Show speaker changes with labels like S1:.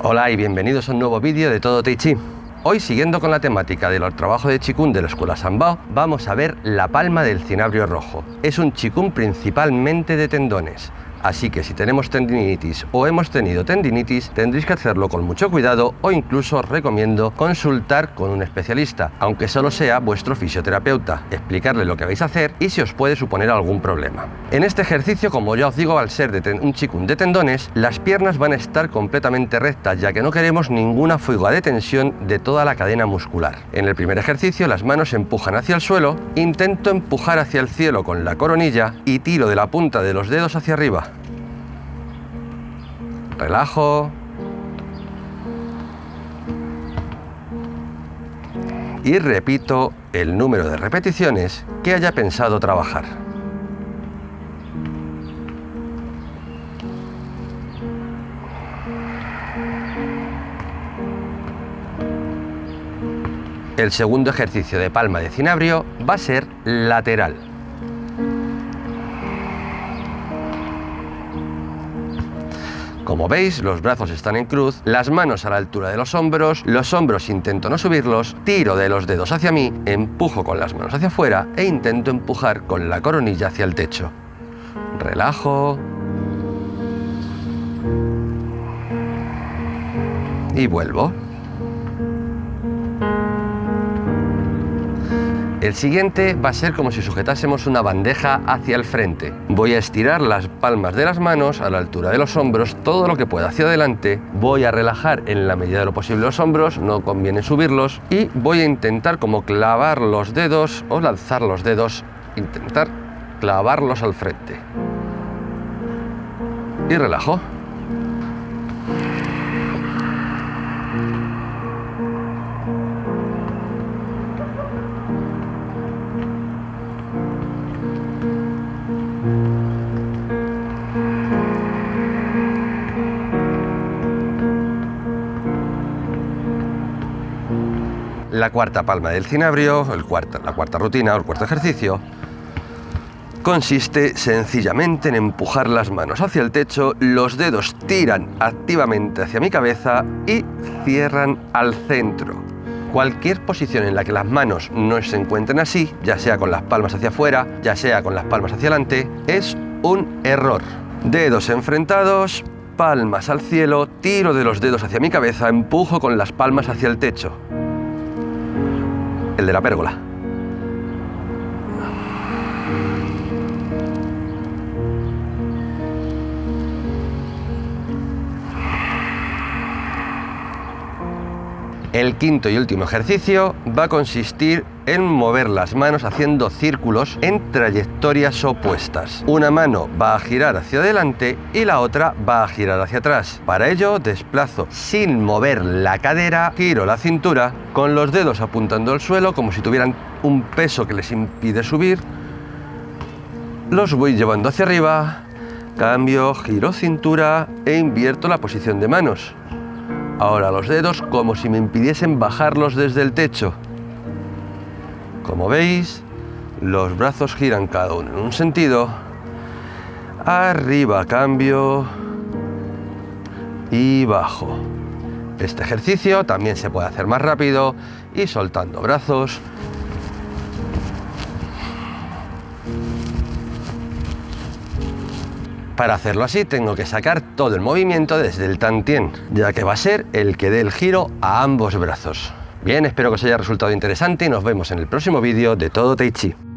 S1: Hola y bienvenidos a un nuevo vídeo de Todo Tai Chi. Hoy, siguiendo con la temática de los trabajos de Qigong de la escuela Sanbao, vamos a ver la palma del cinabrio rojo. Es un Qigong principalmente de tendones, así que si tenemos tendinitis o hemos tenido tendinitis, tendréis que hacerlo con mucho cuidado o incluso os recomiendo consultar con un especialista, aunque solo sea vuestro fisioterapeuta, explicarle lo que vais a hacer y si os puede suponer algún problema. En este ejercicio, como ya os digo, al ser un Qigong de tendones, las piernas van a estar completamente rectas, ya que no queremos ninguna fuga de tensión de toda la cadena muscular. En el primer ejercicio, las manos se empujan hacia el suelo, intento empujar hacia el cielo con la coronilla y tiro de la punta de los dedos hacia arriba. Relajo y repito el número de repeticiones que haya pensado trabajar. El segundo ejercicio de palma de cinabrio va a ser lateral. Como veis, los brazos están en cruz, las manos a la altura de los hombros intento no subirlos, tiro de los dedos hacia mí, empujo con las manos hacia afuera e intento empujar con la coronilla hacia el techo. Relajo y vuelvo. El siguiente va a ser como si sujetásemos una bandeja hacia el frente. Voy a estirar las palmas de las manos a la altura de los hombros, todo lo que pueda hacia adelante. Voy a relajar en la medida de lo posible los hombros, no conviene subirlos. Y voy a intentar como clavar los dedos o lanzar los dedos, intentar clavarlos al frente. Y relajo. La cuarta palma del cinabrio, la cuarta rutina o el cuarto ejercicio, consiste sencillamente en empujar las manos hacia el techo, los dedos tiran activamente hacia mi cabeza y cierran al centro. Cualquier posición en la que las manos no se encuentren así, ya sea con las palmas hacia afuera, ya sea con las palmas hacia adelante, es un error. Dedos enfrentados, palmas al cielo, tiro de los dedos hacia mi cabeza, empujo con las palmas hacia el techo. El de la pérgola. El quinto y último ejercicio va a consistir en mover las manos haciendo círculos en trayectorias opuestas. Una mano va a girar hacia adelante y la otra va a girar hacia atrás. Para ello desplazo sin mover la cadera, giro la cintura con los dedos apuntando al suelo como si tuvieran un peso que les impide subir. Los voy llevando hacia arriba, cambio, giro cintura e invierto la posición de manos. Ahora los dedos como si me impidiesen bajarlos desde el techo. Como veis, los brazos giran cada uno en un sentido. Arriba cambio y bajo. Este ejercicio también se puede hacer más rápido y soltando brazos. Para hacerlo así tengo que sacar todo el movimiento desde el tantien, ya que va a ser el que dé el giro a ambos brazos. Bien, espero que os haya resultado interesante y nos vemos en el próximo vídeo de Todo Tai Chi.